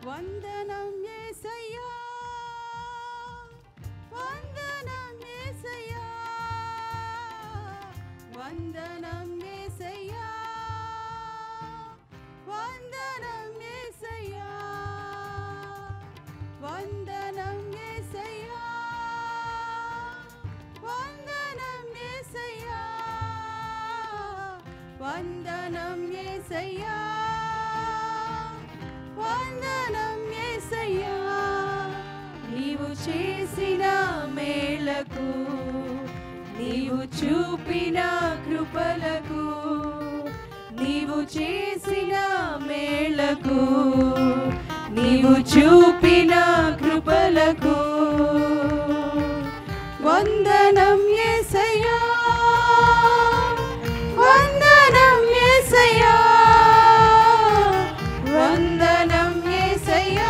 వందనం యేసయ్యా వందనం యేసయ్యా వందనం యేసయ్యా వందనం యేసయ్యా వందనం యేసయ్యా వందనం యేసయ్యా వందనం యేసయ్యా వందనం యేసయ్యా నీవు చేసిన మేలకు నీవు చూపిన కృపలకు నీవు చేసిన మేలకు నీవు చూపిన కృపలకు వందనం యేసయ్యా వందనం యేసయ్యా వందనం యేసయ్యా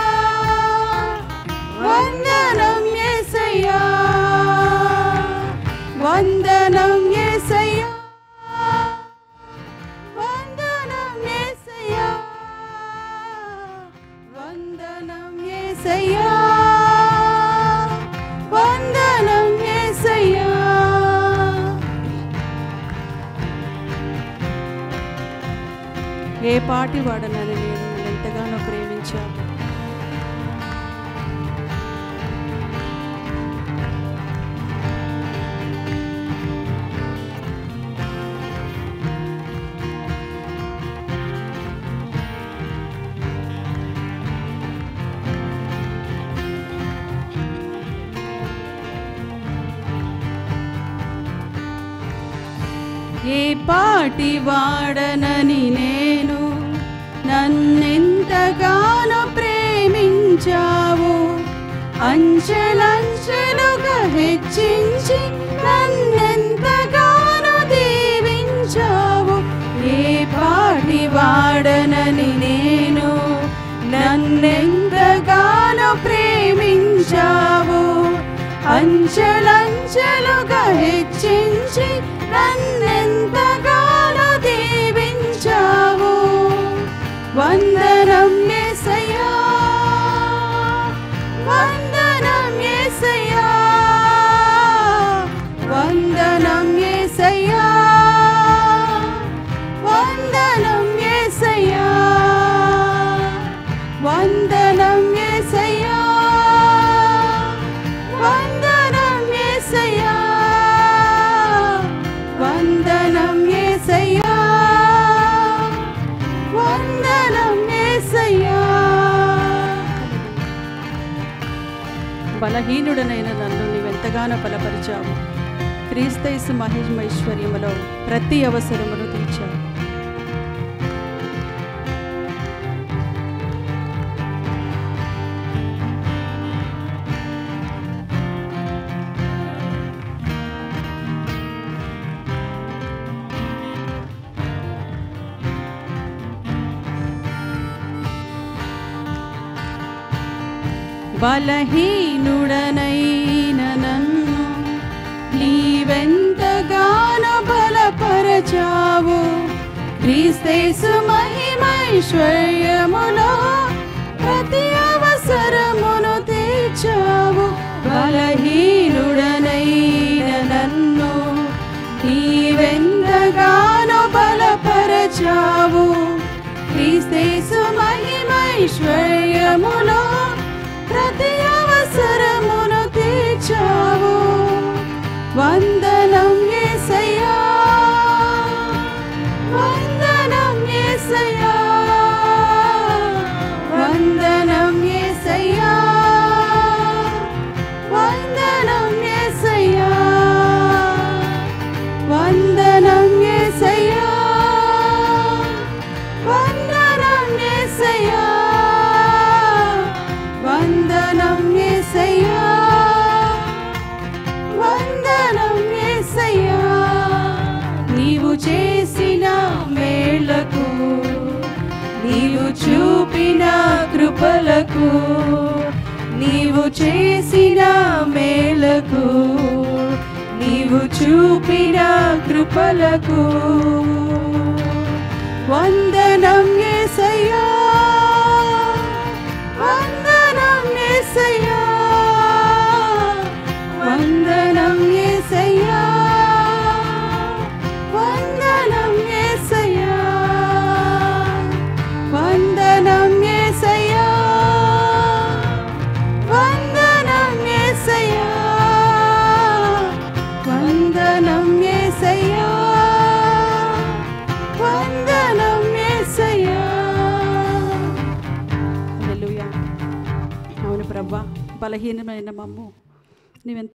వందనం యేసయ్యా వందనం యేసయ్యా వందనం యేసయ్యా వందనం యేసయ్యా వందనం యేసయ్యా ఏ పాటి వాడనని నేను ఎంతగానో ప్రేమించాను. ఏ పాటి వాడనని నేను నన్నెంతగానో ప్రేమించావు అంచెలంచెలుగా హెచ్చించి నన్నెంతగానో దీవించావు ఏ పాటి వాడనని నేను నన్నెంతగానో ప్రేమించావు అంచెలంచెలుగా హెచ్చించి నన్నెంతగానో దీవించావు వందనం యేసయ్యా వందనం యేసయ్యా వందనం యేసయ్యా వందనం యేసయ్యా వందనం యేసయ్యా వందనం యేసయ్యా వందనం యేసయ్యా వందనం యేసయ్యా బలహీనుడనైన నన్ను నీవెంతగానో బలపరిచావు క్రీస్తు మహిమైశ్వర్యములో ప్రతి అవసరమును తీర్చావు బలహీనుడనైన నన్ను నీవెంతగానో బలపరచావు క్రీస్తు మహిమైశ్వర్యములో ప్రతి అవసరమును తీర్చావు బలహీనుడనైన నన్ను నీవెంతగానో బలపరచావు క్రీస్తు మహిమైశ్వర్యములో ప్రతి అవసరమును తీర్చావు వందనం యేసయ్యా వందనం యేసయ్యా వందనం యేసయ్యా వందనం యేసయ్యా వందనం యేసయ్యా వందనం యేసయ్యా వందనం యేసయ్యా వందనం యేసయ్యా నీవు చేసిన మేలకు నీవు చూపిన కృపలకు నీవు చేసిన మేలకు నీవు చూపిన కృపలకు వందనం యేసయ్యా బలహీనమైన మమ్ము నీవెంత